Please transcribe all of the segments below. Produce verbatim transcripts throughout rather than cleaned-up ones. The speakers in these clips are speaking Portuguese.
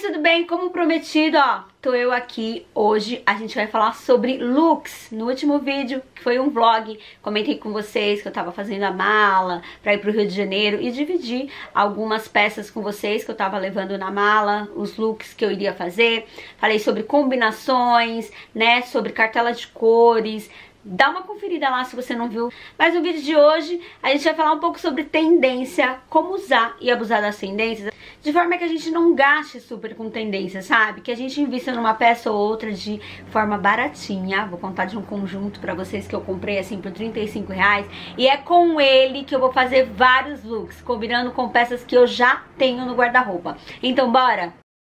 tudo bem? Como prometido, ó, tô eu aqui. Hoje a gente vai falar sobre looks. No último vídeo, que foi um vlog, comentei com vocês que eu tava fazendo a mala pra ir pro Rio de Janeiro e dividi algumas peças com vocês que eu tava levando na mala, os looks que eu iria fazer. Falei sobre combinações, né, sobre cartela de cores. Dá uma conferida lá se você não viu. Mas no vídeo de hoje a gente vai falar um pouco sobre tendência, como usar e abusar das tendências, de forma que a gente não gaste super com tendência, sabe? Que a gente invista numa peça ou outra de forma baratinha. Vou contar de um conjunto pra vocês que eu comprei assim por trinta e cinco reais. E é com ele que eu vou fazer vários looks, combinando com peças que eu já tenho no guarda-roupa. Então bora!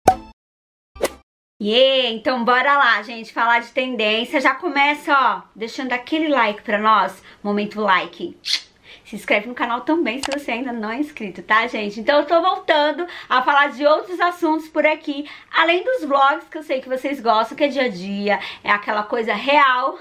Yeah, então bora lá, gente, falar de tendência. Já começa, ó, deixando aquele like pra nós, momento like. Se inscreve no canal também se você ainda não é inscrito, tá, gente? Então eu tô voltando a falar de outros assuntos por aqui, além dos vlogs que eu sei que vocês gostam, que é dia a dia, é aquela coisa real.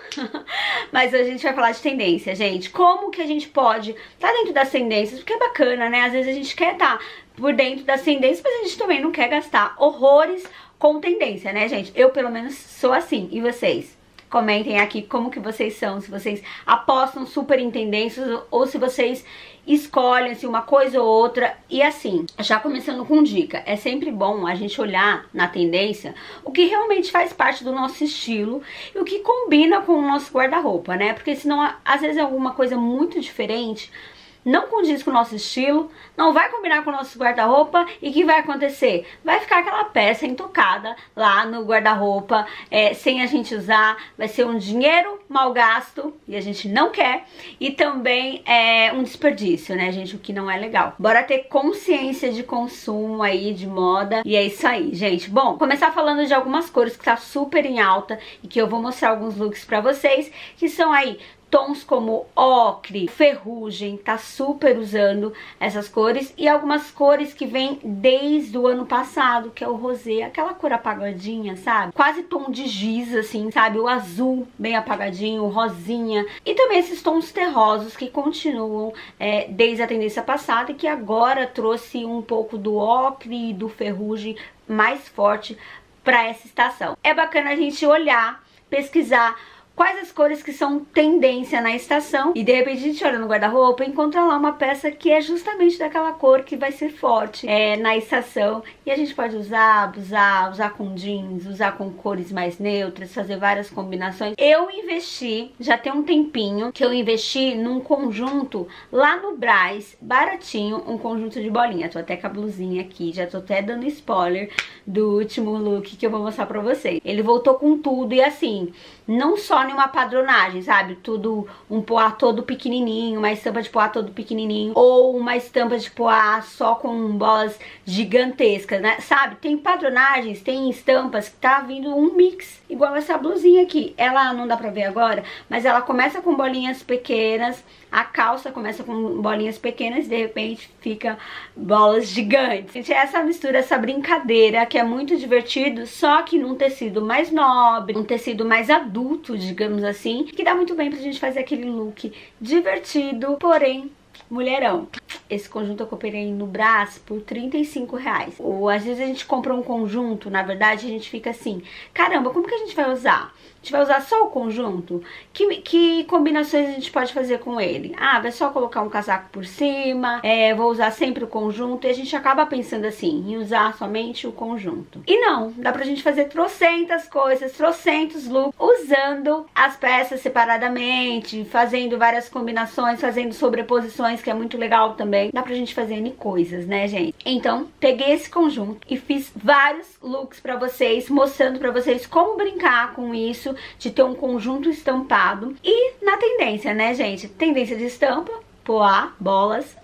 Mas hoje a gente vai falar de tendência, gente. Como que a gente pode estar dentro das tendências, porque é bacana, né? Às vezes a gente quer estar por dentro das tendências, mas a gente também não quer gastar horrores com tendência, né, gente? Eu, pelo menos, sou assim. E vocês? Comentem aqui como que vocês são, se vocês apostam super em tendências ou se vocês escolhem assim, uma coisa ou outra. E assim, já começando com dica, é sempre bom a gente olhar na tendência o que realmente faz parte do nosso estilo e o que combina com o nosso guarda-roupa, né? Porque senão, às vezes, é alguma coisa muito diferente, não condiz com o nosso estilo, não vai combinar com o nosso guarda-roupa. E o que vai acontecer? Vai ficar aquela peça intocada lá no guarda-roupa, é, sem a gente usar. Vai ser um dinheiro mal gasto e a gente não quer. E também é um desperdício, né, gente? O que não é legal. Bora ter consciência de consumo aí, de moda. E é isso aí, gente. Bom, começar falando de algumas cores que tá super em alta e que eu vou mostrar alguns looks pra vocês, que são aí tons como ocre, ferrugem, tá super usando essas cores. E algumas cores que vêm desde o ano passado, que é o rosé, aquela cor apagadinha, sabe? Quase tom de giz, assim, sabe? O azul bem apagadinho, o rosinha. E também esses tons terrosos que continuam é, desde a tendência passada e que agora trouxe um pouco do ocre e do ferrugem mais forte para essa estação. É bacana a gente olhar, pesquisar quais as cores que são tendência na estação e de repente a gente olha no guarda-roupa e encontra lá uma peça que é justamente daquela cor que vai ser forte é, na estação, e a gente pode usar, abusar, usar com jeans, usar com cores mais neutras, fazer várias combinações. Eu investi, já tem um tempinho que eu investi num conjunto lá no Brás, baratinho, um conjunto de bolinha. Tô até com a blusinha aqui, já tô até dando spoiler do último look que eu vou mostrar pra vocês. Ele voltou com tudo e assim, não só nenhuma padronagem, sabe? Tudo, um poá todo pequenininho, uma estampa de poá todo pequenininho, ou uma estampa de poá só com bolas gigantescas, né? Sabe? Tem padronagens, tem estampas que tá vindo um mix, igual essa blusinha aqui. Ela não dá pra ver agora, mas ela começa com bolinhas pequenas, a calça começa com bolinhas pequenas e de repente fica bolas gigantes. Gente, é essa mistura, essa brincadeira que é muito divertido, só que num tecido mais nobre, um tecido mais adulto, digamos assim, que dá muito bem pra gente fazer aquele look divertido, porém mulherão. Esse conjunto eu comprei no Brás por trinta e cinco reais. Ou às vezes a gente compra um conjunto, na verdade a gente fica assim, caramba, como que a gente vai usar? A gente vai usar só o conjunto? Que, que combinações a gente pode fazer com ele? Ah, vai só colocar um casaco por cima, é, vou usar sempre o conjunto, e a gente acaba pensando assim, em usar somente o conjunto. E não, dá pra gente fazer trocentas coisas, trocentos looks, usando as peças separadamente, fazendo várias combinações, fazendo sobreposições, que é muito legal também. Dá pra gente fazer N coisas, né, gente? Então, peguei esse conjunto e fiz vários looks pra vocês, mostrando pra vocês como brincar com isso, de ter um conjunto estampado. E na tendência, né, gente? Tendência de estampa, poá, bolas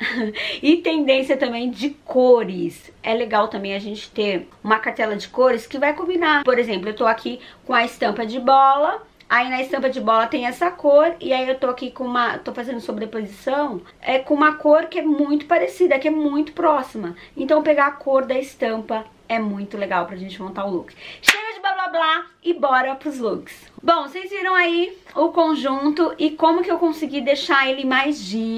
e tendência também de cores. É legal também a gente ter uma cartela de cores que vai combinar. Por exemplo, eu tô aqui com a estampa de bola, aí na estampa de bola tem essa cor, e aí eu tô aqui com uma, tô fazendo sobreposição é com uma cor que é muito parecida, que é muito próxima. Então pegar a cor da estampa é muito legal pra gente montar o look. Chega de blá blá blá e bora pros looks. Bom, vocês viram aí o conjunto e como que eu consegui deixar ele mais dia,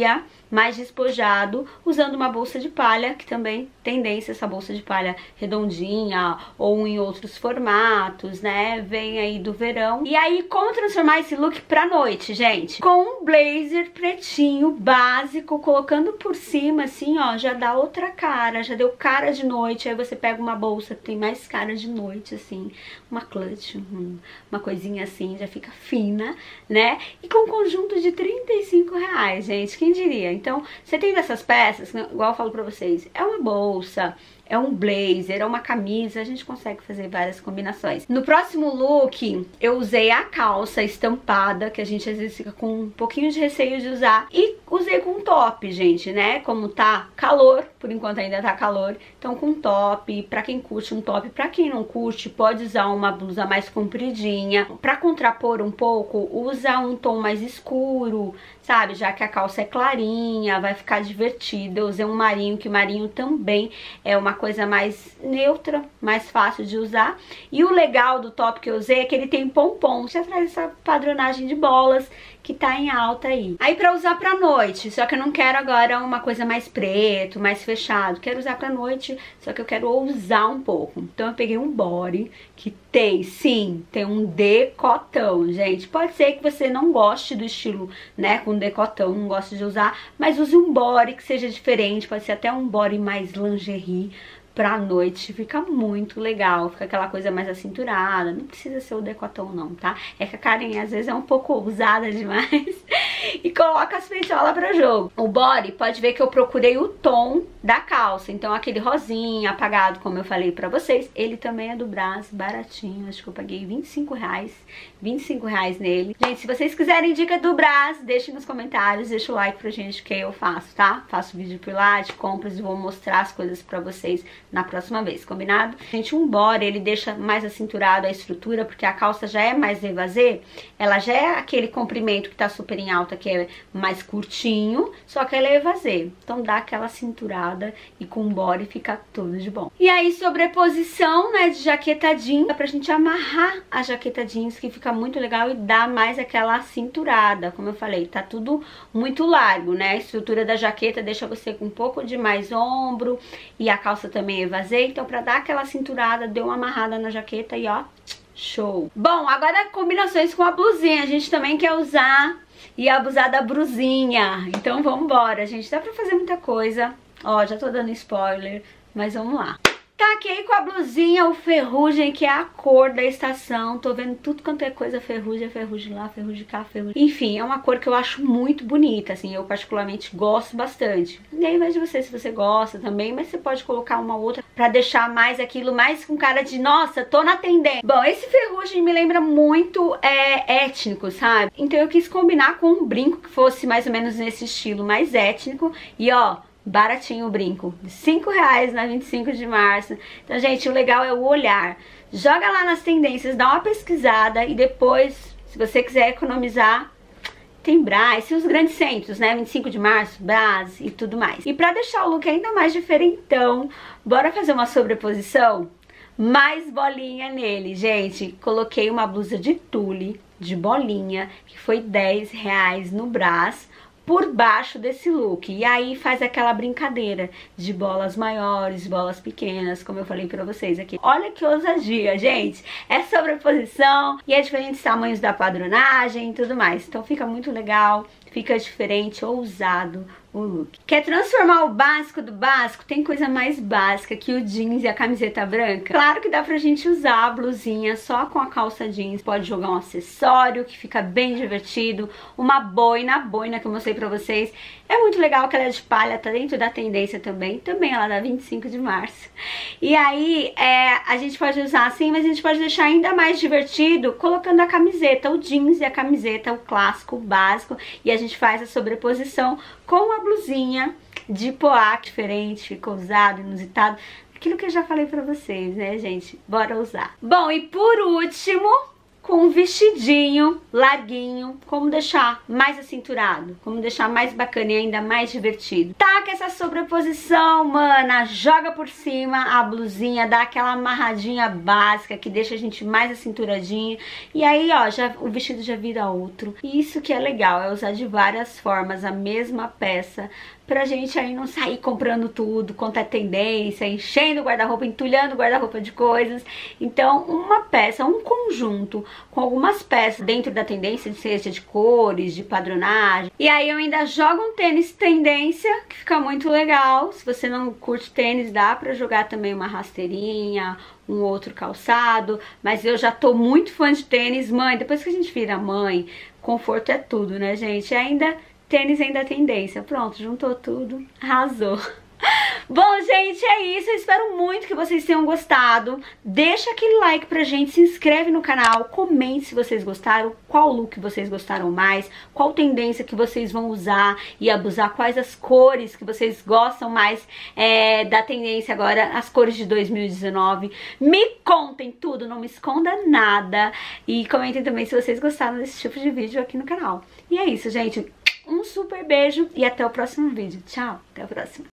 mais despojado, usando uma bolsa de palha, que também tendência essa bolsa de palha redondinha ou em outros formatos, né? Vem aí do verão. E aí, como transformar esse look pra noite, gente? Com um blazer pretinho, básico, colocando por cima, assim, ó, já dá outra cara, já deu cara de noite. Aí você pega uma bolsa que tem mais cara de noite, assim, uma clutch, uma coisinha assim, já fica fina, né? E com um conjunto de trinta e cinco reais, gente, quem diria? Então, você tem dessas peças, igual eu falo pra vocês, é uma bolsa, é um blazer, é uma camisa, a gente consegue fazer várias combinações. No próximo look, eu usei a calça estampada, que a gente às vezes fica com um pouquinho de receio de usar, e usei com top, gente, né? Como tá calor, por enquanto ainda tá calor, então com top, pra quem curte um top, pra quem não curte, pode usar uma blusa mais compridinha. Pra contrapor um pouco, usa um tom mais escuro, sabe? Já que a calça é clarinha, vai ficar divertida. Eu usei um marinho, que o marinho também é uma coisa mais neutra, mais fácil de usar. E o legal do top que eu usei é que ele tem pompom, já traz essa padronagem de bolas que tá em alta aí. Aí pra usar pra noite, só que eu não quero agora uma coisa mais preto, mais fechado. Quero usar pra noite, só que eu quero ousar um pouco. Então eu peguei um body que tem, sim, tem um decotão, gente. Pode ser que você não goste do estilo, né, com decotão, não goste de usar, mas use um body que seja diferente, pode ser até um body mais lingerie. Pra noite fica muito legal, fica aquela coisa mais acinturada, não precisa ser o decotão não, tá? É que a Karen às vezes é um pouco ousada demais e coloca as peitolas pra jogo. O body, pode ver que eu procurei o tom da calça, então aquele rosinha apagado, como eu falei pra vocês, ele também é do Brás, baratinho, acho que eu paguei vinte e cinco reais, vinte e cinco reais nele. Gente, se vocês quiserem dica do Brás, deixem nos comentários, deixa o like pra gente que eu faço, tá? Faço vídeo por lá de compras e vou mostrar as coisas pra vocês na próxima vez, combinado? Gente, um body, ele deixa mais acinturado a estrutura, porque a calça já é mais evasê, ela já é aquele comprimento que tá super em alta, que é mais curtinho, só que ela é evasê. Então dá aquela cinturada e com o body fica tudo de bom. E aí, sobreposição, né, de jaqueta jeans, pra gente amarrar a jaqueta jeans, que fica muito legal e dá mais aquela cinturada, como eu falei, tá tudo muito largo, né? A estrutura da jaqueta deixa você com um pouco de mais ombro e a calça também evasei, então pra dar aquela cinturada, deu uma amarrada na jaqueta e ó, show! Bom, agora combinações com a blusinha, a gente também quer usar e abusar da brusinha, então vamos embora, gente, dá pra fazer muita coisa, ó, já tô dando spoiler, mas vamos lá. Taquei com a blusinha o ferrugem, que é a cor da estação. Tô vendo tudo quanto é coisa ferrugem, ferrugem lá, ferrugem cá, ferrugem... Enfim, é uma cor que eu acho muito bonita, assim, eu particularmente gosto bastante. E aí vai de você se você gosta também, mas você pode colocar uma outra pra deixar mais aquilo, mais com cara de, nossa, tô na tendência. Bom, esse ferrugem me lembra muito é, étnico, sabe? Então eu quis combinar com um brinco que fosse mais ou menos nesse estilo mais étnico. E ó, baratinho o brinco, cinco reais na vinte e cinco de março. Então, gente, o legal é o olhar. Joga lá nas tendências, dá uma pesquisada e depois, se você quiser economizar, tem Brás e os grandes centros, né? vinte e cinco de março, Brás e tudo mais. E pra deixar o look ainda mais diferentão, bora fazer uma sobreposição? Mais bolinha nele, gente. Coloquei uma blusa de tule, de bolinha, que foi dez reais no Brás, por baixo desse look. E aí faz aquela brincadeira de bolas maiores, bolas pequenas, como eu falei pra vocês aqui. Olha que ousadia, gente! É sobreposição e é diferentes tamanhos da padronagem e tudo mais. Então fica muito legal, fica diferente, ousado o look. Quer transformar o básico do básico? Tem coisa mais básica que o jeans e a camiseta branca? Claro que dá pra gente usar a blusinha só com a calça jeans. Pode jogar um acessório que fica bem divertido. Uma boina, a boina que eu mostrei pra vocês. É muito legal que ela é de palha, tá dentro da tendência também. Também ela dá vinte e cinco de março. E aí, é, a gente pode usar assim, mas a gente pode deixar ainda mais divertido colocando a camiseta, o jeans e a camiseta, o clássico, o básico. E a gente faz a sobreposição com a blusinha de poá diferente, fica ousado, inusitado. Aquilo que eu já falei pra vocês, né, gente? Bora usar. Bom, e por último, com um vestidinho larguinho, como deixar mais acinturado, como deixar mais bacana e ainda mais divertido. Taca essa sobreposição, mana, joga por cima a blusinha, dá aquela amarradinha básica que deixa a gente mais acinturadinha, e aí ó, já, o vestido já vira outro. E isso que é legal, é usar de várias formas a mesma peça, pra gente aí não sair comprando tudo, quanto é tendência, enchendo o guarda-roupa, entulhando o guarda-roupa de coisas. Então, uma peça, um conjunto com algumas peças dentro da tendência, seja de cores, de padronagem. E aí eu ainda jogo um tênis tendência, que fica muito legal. Se você não curte tênis, dá pra jogar também uma rasteirinha, um outro calçado, mas eu já tô muito fã de tênis. Mãe, depois que a gente vira mãe, conforto é tudo, né, gente? E ainda tênis ainda é tendência. Pronto, juntou tudo, arrasou. Bom, gente, é isso. Eu espero muito que vocês tenham gostado. Deixa aquele like pra gente, se inscreve no canal, comente se vocês gostaram, qual look vocês gostaram mais, qual tendência que vocês vão usar e abusar, quais as cores que vocês gostam mais é, da tendência agora, as cores de dois mil e dezenove. Me contem tudo, não me esconda nada. E comentem também se vocês gostaram desse tipo de vídeo aqui no canal. E é isso, gente. Um super beijo e até o próximo vídeo. Tchau, até a próxima.